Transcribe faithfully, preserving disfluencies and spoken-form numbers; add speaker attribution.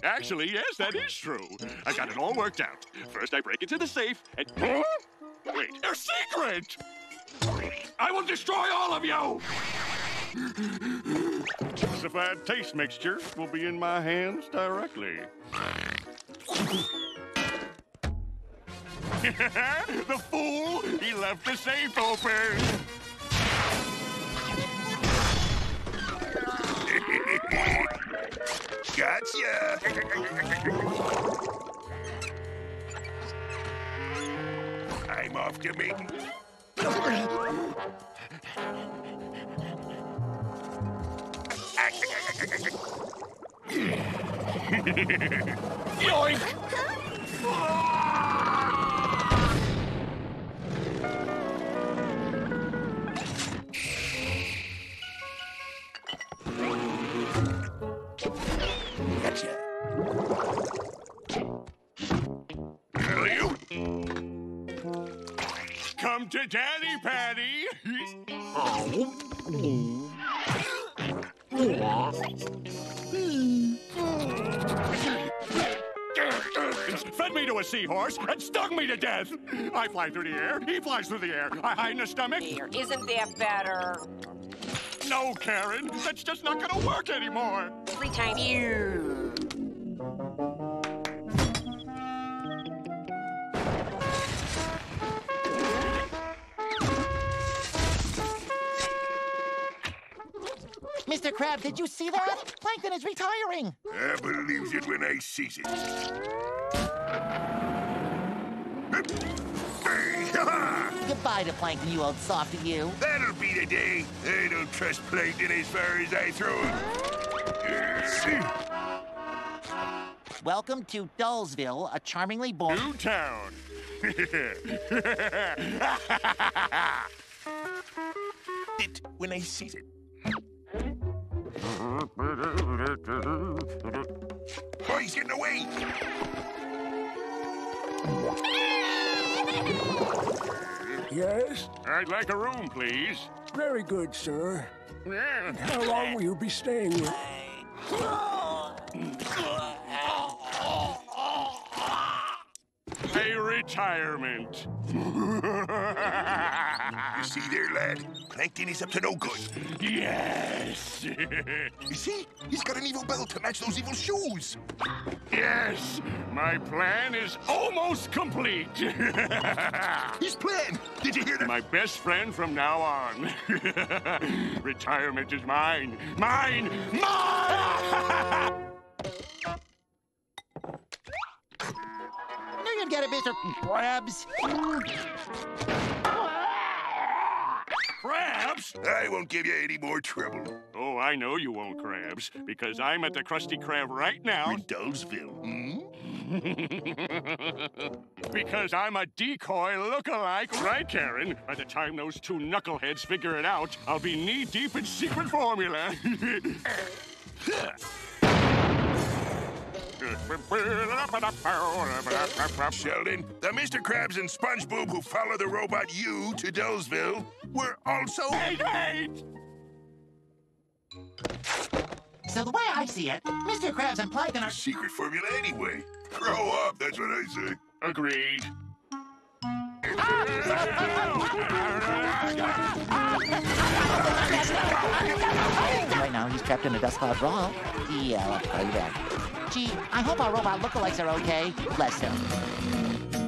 Speaker 1: Actually, yes, that is true. I got it all worked out. First, I break into the safe and... Huh? Wait, a secret! I will destroy all of you! Classified taste mixture will be in my hands directly. The fool! He left the safe open!
Speaker 2: Gotcha! I'm off to make...
Speaker 1: Yoink!
Speaker 2: Gotcha. Hello?
Speaker 1: Come to Daddy, Patty! Fed me to a seahorse and stung me to death. I fly through the air, he flies through the air. I hide in a stomach.
Speaker 3: Here, isn't that better?
Speaker 1: No, Karen, that's just not gonna work anymore.
Speaker 3: Every time you...
Speaker 4: Mister Krabs, did you see that? Plankton is retiring.
Speaker 2: I believes it when I sees it. Hey, ha-ha!
Speaker 4: Goodbye to Plankton, you old softy, you.
Speaker 2: That'll be the day. I don't trust Plankton as far as I throw him.
Speaker 4: Welcome to Dullsville, a charmingly born...
Speaker 1: New town.
Speaker 2: It when I sees it. Oh, he's getting away!
Speaker 5: Yes?
Speaker 1: I'd like a room, please.
Speaker 5: Very good, sir.
Speaker 1: Yeah.
Speaker 5: How long will you be staying with?
Speaker 1: A retirement.
Speaker 2: You see there, lad? Plankton is up to no good.
Speaker 1: Yes.
Speaker 2: You see? He's got an evil belt to match those evil shoes.
Speaker 1: Yes. My plan is almost complete.
Speaker 2: His plan! Did you hear that?
Speaker 1: My best friend from now on. Retirement is mine. Mine! Mine!
Speaker 4: Knew you'd get it, Mister Krabs.
Speaker 1: Crabs?
Speaker 2: I won't give you any more trouble.
Speaker 1: Oh, I know you won't, Crabs, because I'm at the Krusty Krab right now.
Speaker 2: In Dullsville, hmm?
Speaker 1: Because I'm a decoy look-alike, right, Karen? By the time those two knuckleheads figure it out, I'll be knee-deep in secret formula.
Speaker 2: Sheldon, the Mister Krabs and SpongeBob who follow the robot you to Dullsville were also...
Speaker 1: Wait, wait!
Speaker 4: So the way I see it, Mister Krabs and Plankton are...
Speaker 2: Secret formula anyway. Grow up, that's what I say.
Speaker 1: Agreed.
Speaker 4: Right now, he's trapped in a dust cloud brawl. Yeah, I'll tell you that. Gee, I hope our robot lookalikes are okay. Bless him.